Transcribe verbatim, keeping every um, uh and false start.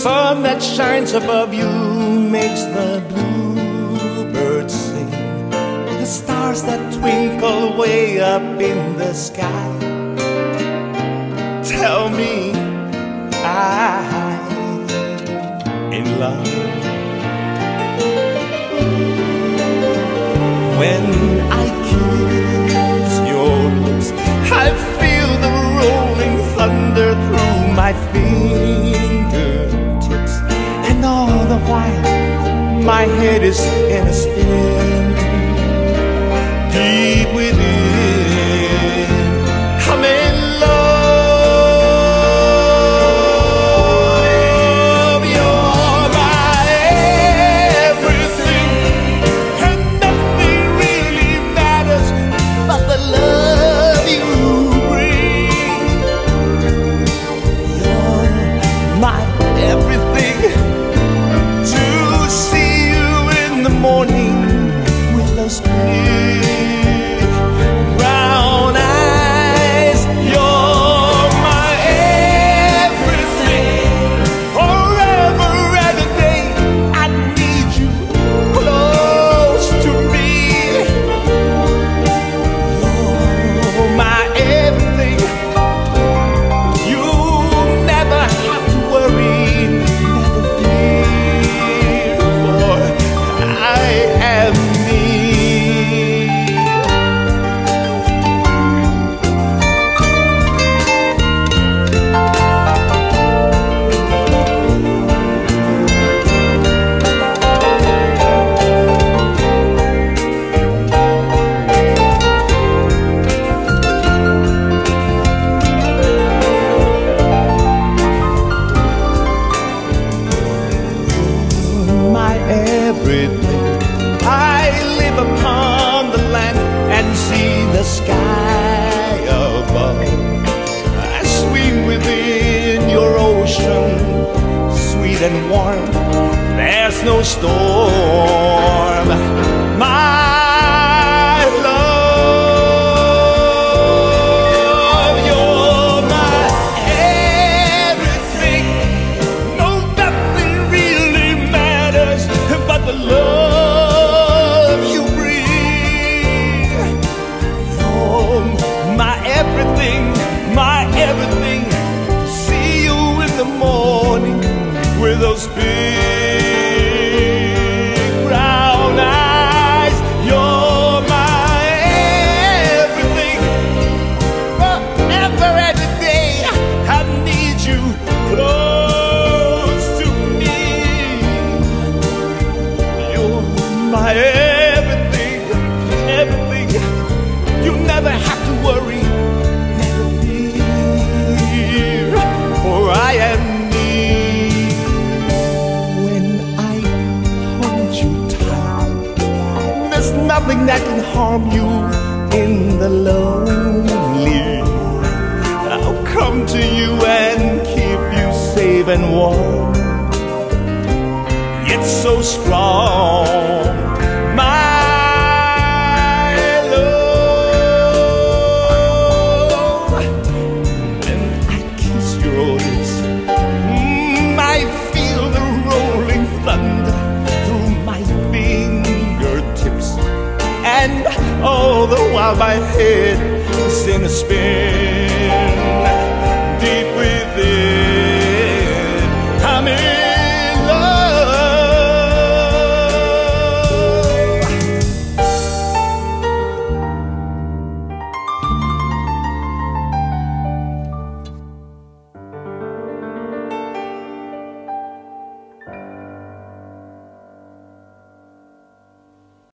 sun that shines above you makes the bluebirds sing. The stars that twinkle way up in the sky tell me I'm in love. When I kiss your lips, I feel the rolling thunder through my fingertips, and all the while my head is in a spin. Deep within, I'm in love. You're my everything, and nothing really matters but the love you bring. You're my everything. To see you in the morning with those big brown eyes, you're my everything. Forever and a day, I need you close to me. You're my everything. You never have to worry, never fear, for I am me. My everything. I live upon the land and see the sky above. I swim within your ocean, sweet and warm. There's no storm. My love, you're my everything. No, nothing really matters but the love you bring. You're my everything, my everything. See you in the morning with those big brown eyes. You're my everything. Forever and a day, I need you close to me. You're my everything, everything. You never have to worry, never fear, for I am me. When I hold you tight, there's nothing that can harm you in the lonely. I'll come to you and keep you safe and warm. It's so strong, my love. When I kiss your lips, mm, I feel the rolling thunder through my fingertips, and all the while my head is in a spin.